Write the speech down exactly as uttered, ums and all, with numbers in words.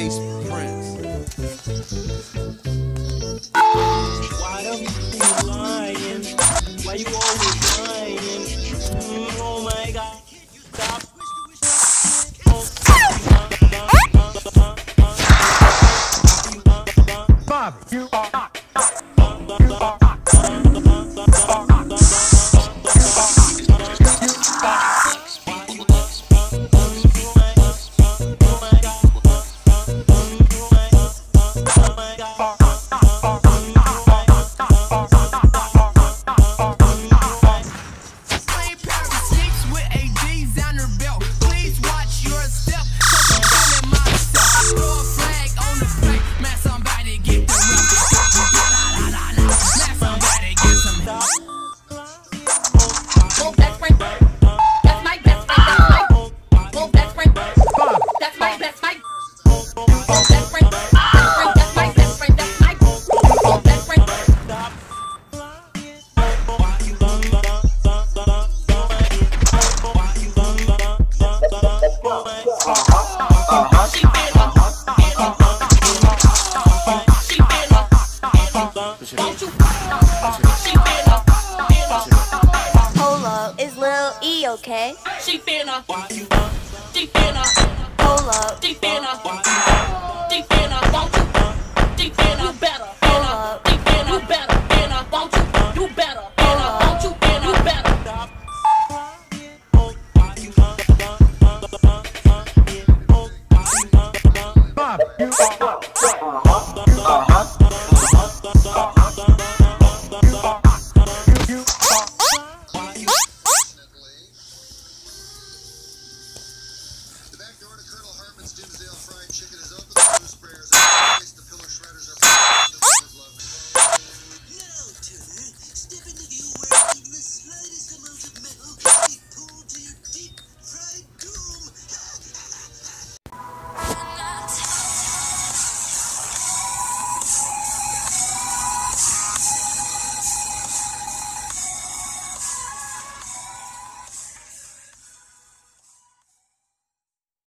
Bass Prince. Why the f you lying? Why you always lying? Mm, oh my God. Stop. Bobby, you are not. You are not. Hold up, is Lil E okay? She finna.